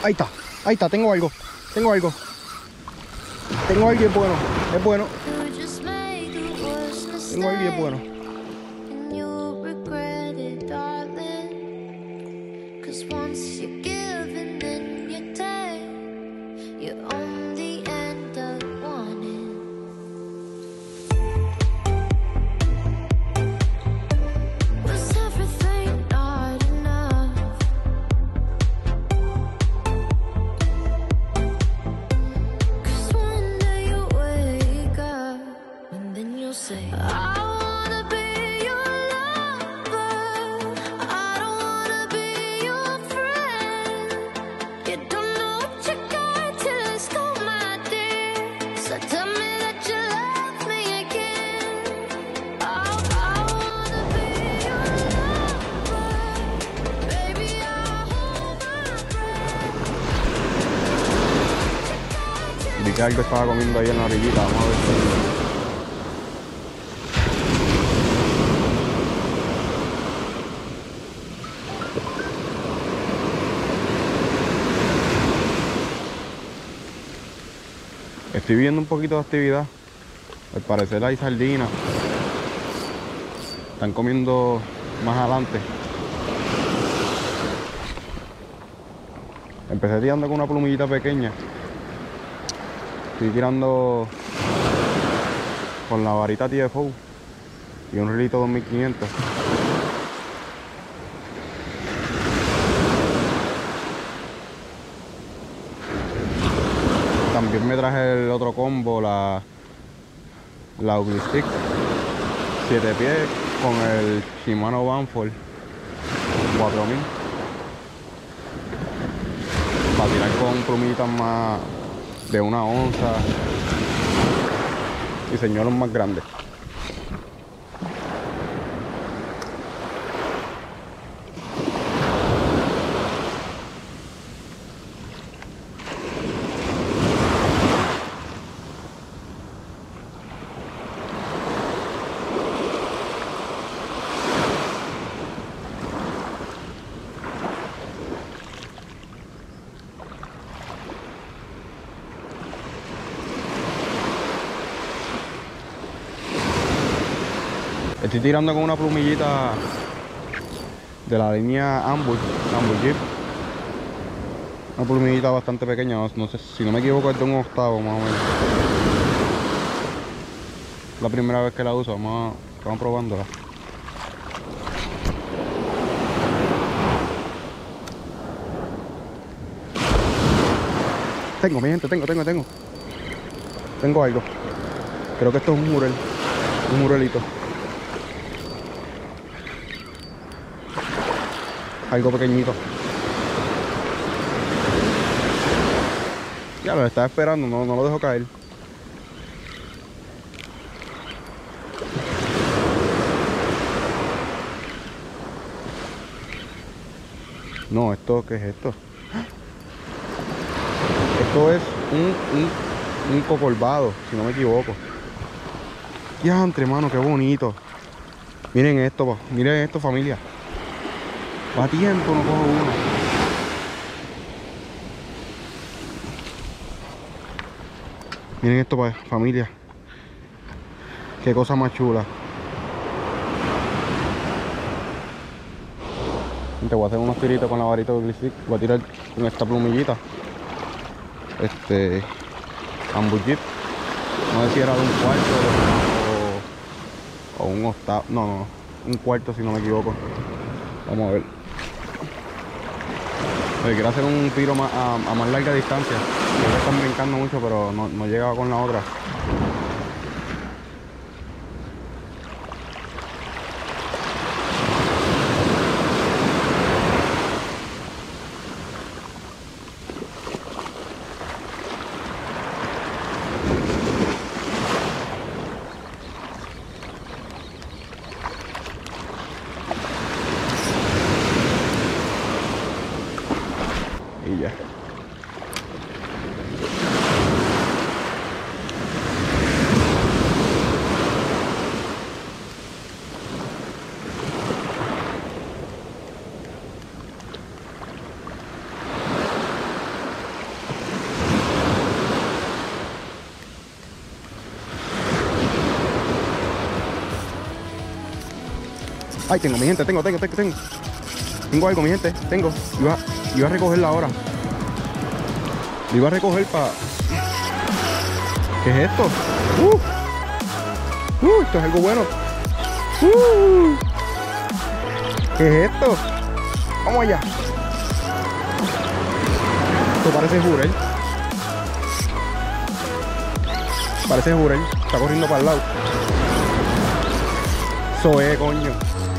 ahí está, tengo algo. Tengo algo. Tengo algo y es bueno. Es bueno. Tengo algo y es bueno. Vi que algo estaba comiendo ahí en la orillita, vamos a ver si... Estoy viendo un poquito de actividad. Al parecer hay sardinas. Están comiendo más adelante. Empecé tirando con una plumillita pequeña. Estoy tirando con la varita TFO y un rilito 2500. También me traje el otro combo, la Ugly Stick 7 pies con el Shimano Banford 4000 para tirar con plumitas más de 1 onza y señuelos más grandes. Estoy tirando con una plumillita de la línea Ambush Jeep. Una plumillita bastante pequeña, no sé, si no me equivoco es de 1/8 más o menos. La primera vez que la uso, vamos probándola. Tengo, mi gente, tengo algo. Creo que esto es un murelito. Algo pequeñito. Ya lo estaba esperando, no lo dejo caer. No, ¿qué es esto? Esto es un cocorvado, si no me equivoco. Ya, entre mano, qué bonito. Miren esto, familia. Va a tiempo, no cojo uno. Miren esto, familia. Qué cosa más chula. Te voy a hacer unos tiritos con la varita de Ugly. Voy a tirar con esta plumillita. Ambush Jeep. No sé si era de 1/4 o 1/8. No, 1/4 si no me equivoco. Vamos a ver. Quiero hacer un tiro más, a más larga distancia. Creo que están brincando mucho, pero no llegaba con la otra. Y ya. Ay, tengo, mi gente, tengo. Tengo algo, mi gente, tengo. Iba a recogerla ahora. Lo iba a recoger para... ¿Qué es esto? Esto es algo bueno. ¿Qué es esto? Vamos allá. Esto parece jurel. Parece jurel. Está corriendo para el lado. Eso es, coño.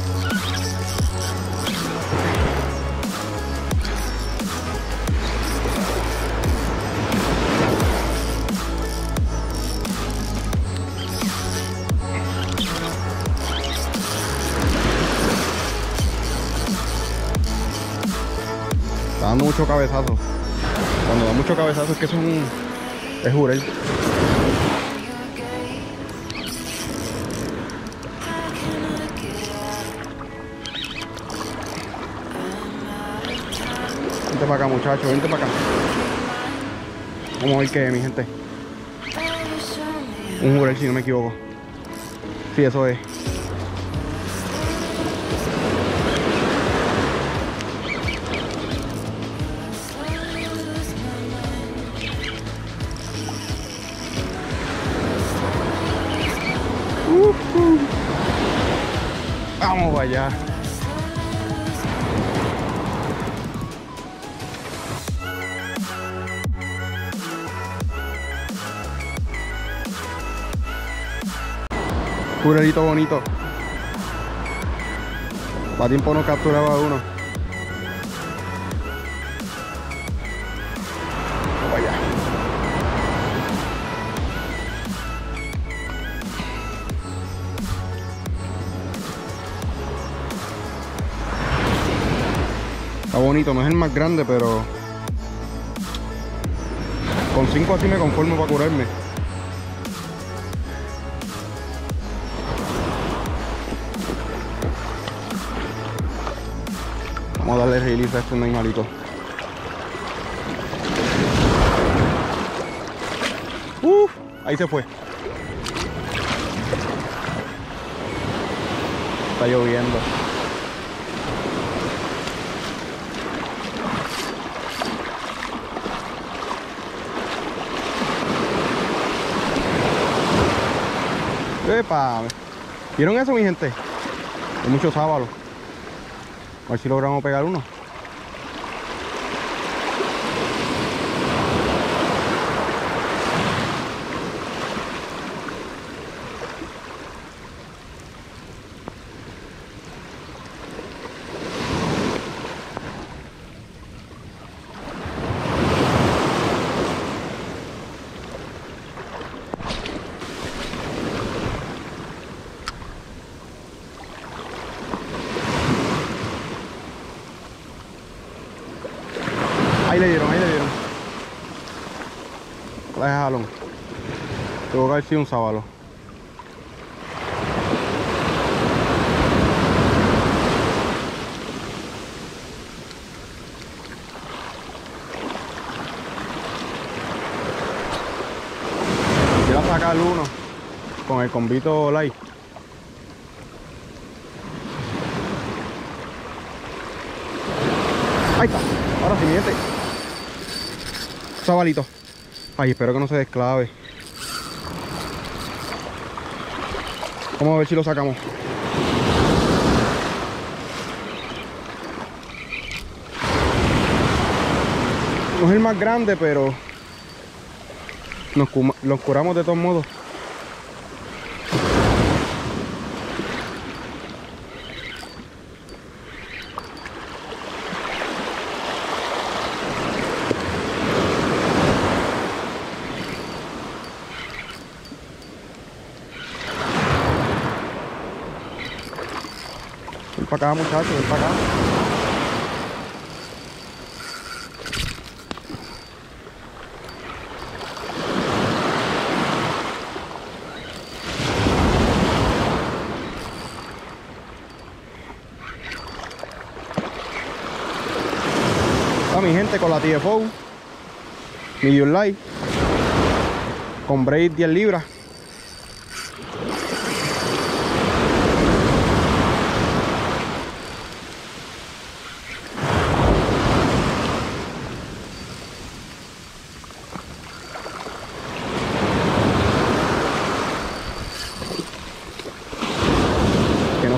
Está dando mucho cabezazo. Cuando da mucho cabezazo es que es jurel. Vente para acá, muchachos, vente para acá. Vamos a ver qué es, mi gente. Un jurel, si no me equivoco. Sí, eso es. Vamos para allá. Jurelito bonito. Para tiempo no capturaba uno. Vamos allá. Está bonito, no es el más grande, pero con 5 así me conformo para curarme. Vamos a darle release a este animalito. Ahí se fue. Está lloviendo. ¡Epa! ¿Vieron eso, mi gente? Hay muchos sábalos. A ver si logramos pegar uno. Ahí le dieron. La de jalón. Tengo que haber sido un sábalo. Quiero sacar uno con el combito light. Ahí está. Ahora sí, mi gente. Sabalito. Ay, espero que no se desclave. Vamos a ver si lo sacamos. No es el más grande, pero nos curamos de todos modos. Ven para acá, muchachos, ven para acá. Mi gente, con la TFO medium light con braid 10 libras.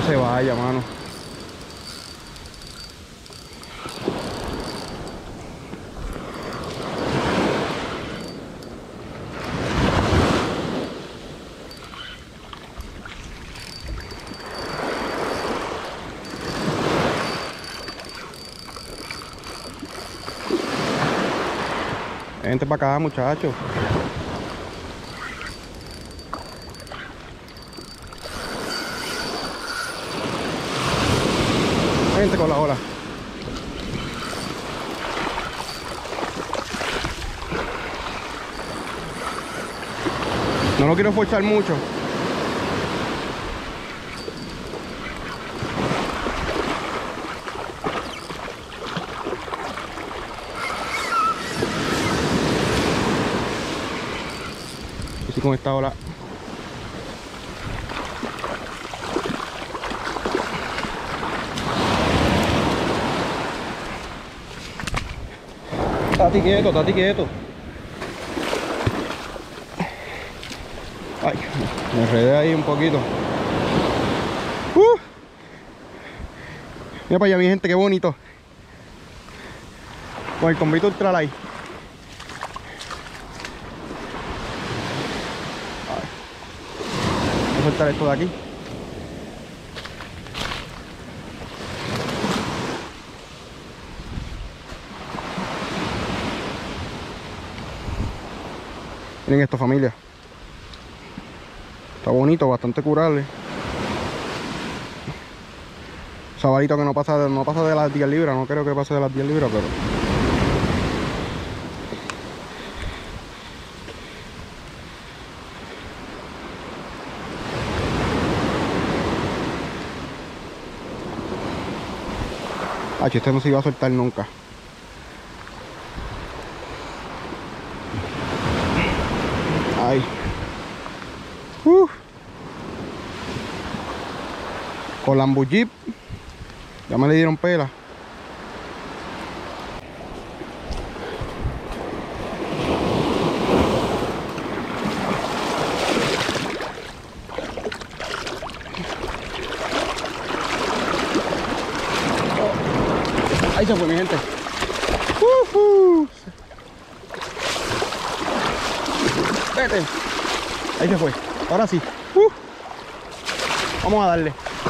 se vaya, mano. Vente para acá, muchachos. Vente con la ola. No lo quiero forzar mucho. Así con esta ola. Estate quieto, estate quieto. Ay, me enredé ahí un poquito. Mira para allá, mi gente, qué bonito. Con el Combrito Ultralight. Voy a soltar esto de aquí. Miren esto, familia. Está bonito, bastante curable. Sabalito que no pasa de las 10 libras. No creo que pase de las 10 libras, pero... este no se iba a soltar nunca. Ay. Con la Ambu Jeep. Ya me le dieron pela. Ahí se fue, mi gente. Vete. Ahí se fue. Ahora sí. Vamos a darle.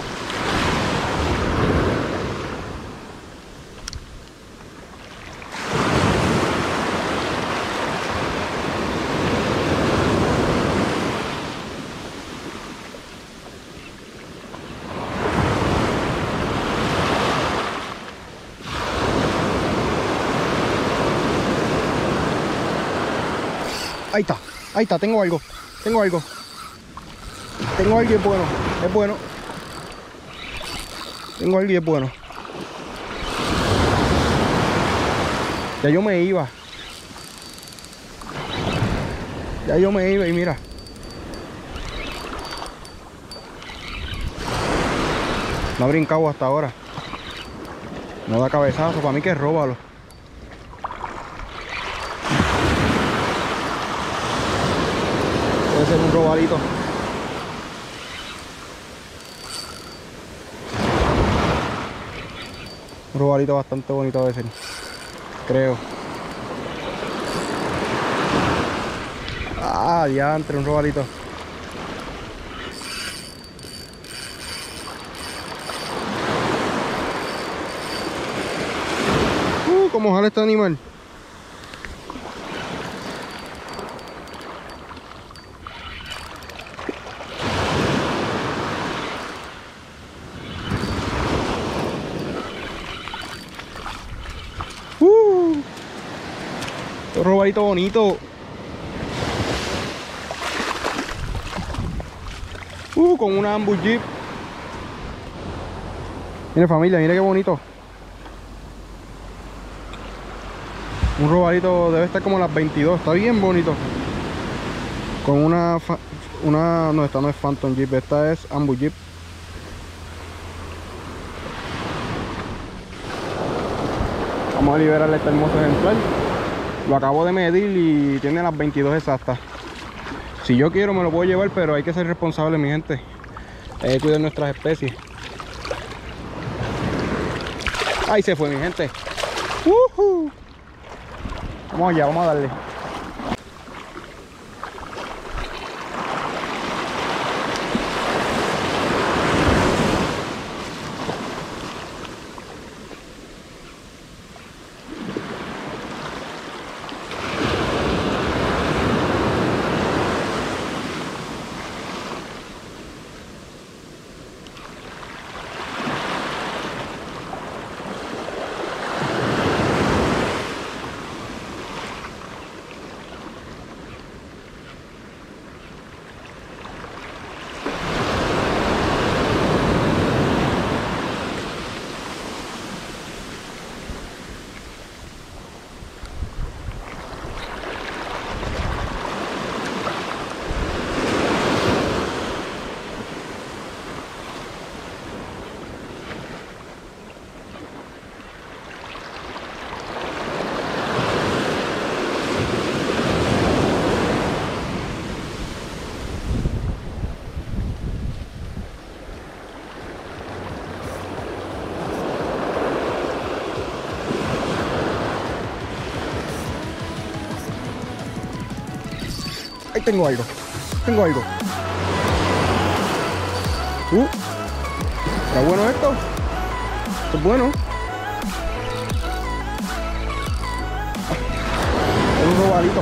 Ahí está, tengo algo y es bueno, tengo algo y es bueno. Ya yo me iba y mira. No ha brincado hasta ahora. No da cabezazo, para mí que róbalo. Puede ser un robalito. Un robalito bastante bonito a veces, creo. Ah, diantre, un robalito. ¿Cómo jala este animal? Un robalito bonito. Con una Ambu Jeep. Mire, familia, mire qué bonito. Un robalito debe estar como las 22. Está bien bonito. Con una no, esta no es Phantom Jeep, esta es Ambu Jeep. Vamos a liberarle este hermoso ejemplar. Lo acabo de medir y tiene las 22 exactas. Si yo quiero me lo puedo llevar, pero hay que ser responsable, mi gente. Hay que cuidar nuestras especies. Ahí se fue mi gente. Vamos allá, vamos a darle. Ahí tengo algo. Tengo algo. ¿Está bueno esto? ¿Esto es bueno? Es un robalito.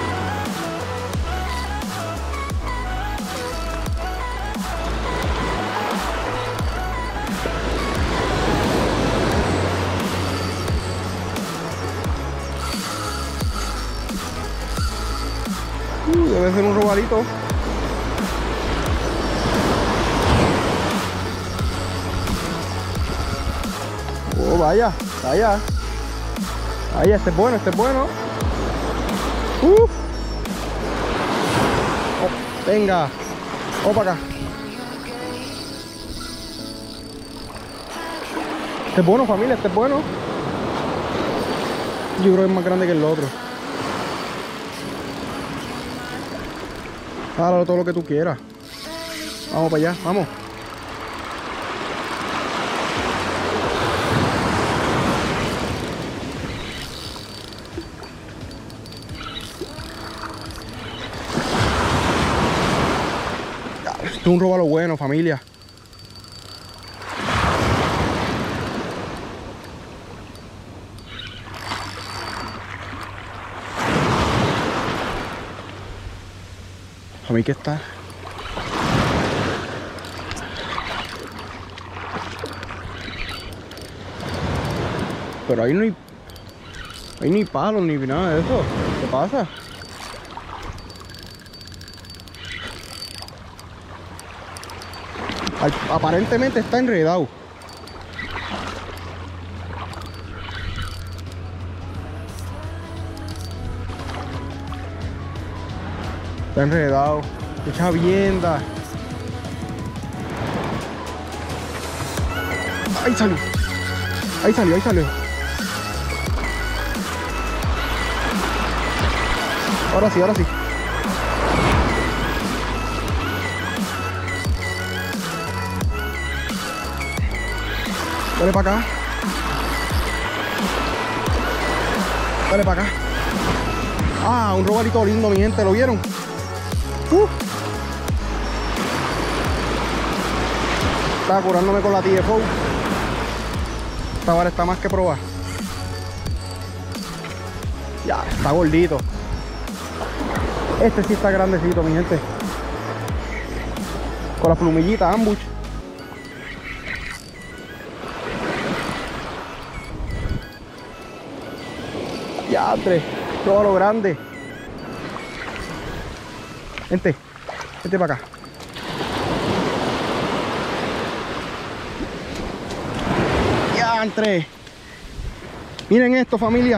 Debe ser un robalito. Oh, vaya, vaya. Vaya, este es bueno, este es bueno. Oh, venga. Vamos para acá. Este es bueno, familia, este es bueno. Yo creo que es más grande que el otro. Hágalo todo lo que tú quieras. Vamos para allá, vamos. Esto es un robalo bueno, familia. A mí que está. Pero ahí no hay palos ni nada de eso. ¿Qué pasa? Aparentemente está enredado. Está enredado. Echa vienda. Ahí salió. Ahí salió, ahí salió. Ahora sí, ahora sí. Dale para acá. Dale para acá. Ah, un robalito lindo, mi gente, ¿lo vieron? Estaba curándome con la TFO. Esta vara está más que probar. Ya, está gordito. Este sí está grandecito, mi gente. Con las plumillitas, ambush. Ya, todo lo grande. Vente para acá. Ya, entré. Miren esto, familia.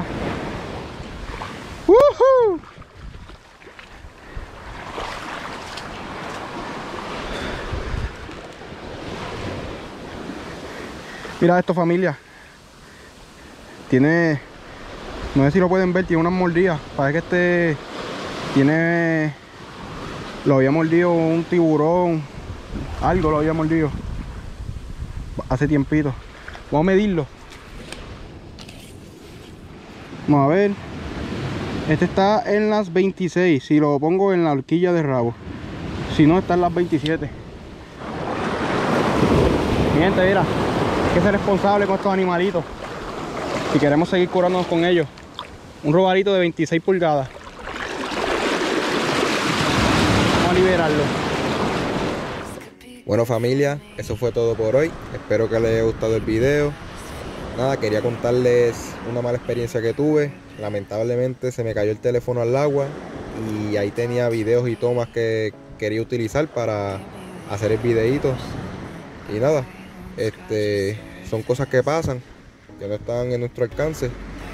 Mira esto, familia. Tiene, no sé si lo pueden ver, tiene unas mordidas. Parece que tiene, lo había mordido un tiburón, algo lo había mordido hace tiempito. Vamos a medirlo. Vamos a ver. Este está en las 26. Si lo pongo en la horquilla de rabo. Si no, está en las 27. Mi gente, mira, hay que ser responsable con estos animalitos si queremos seguir curándonos con ellos. Un robalito de 26 pulgadas. Vamos a liberarlo. Bueno, familia, eso fue todo por hoy. Espero que les haya gustado el video. Nada, quería contarles una mala experiencia que tuve. Lamentablemente se me cayó el teléfono al agua y ahí tenía videos y tomas que quería utilizar para hacer el videíto. Y nada, son cosas que pasan, que no están en nuestro alcance.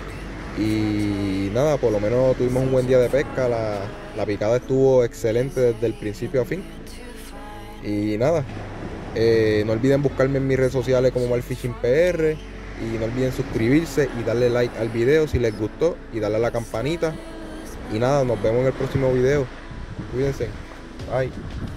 Y nada, por lo menos tuvimos un buen día de pesca. La picada estuvo excelente desde el principio a fin. Y nada, no olviden buscarme en mis redes sociales como Marfishing PR. Y no olviden suscribirse y darle like al video si les gustó. Y darle a la campanita. Y nada, nos vemos en el próximo video. Cuídense. Bye.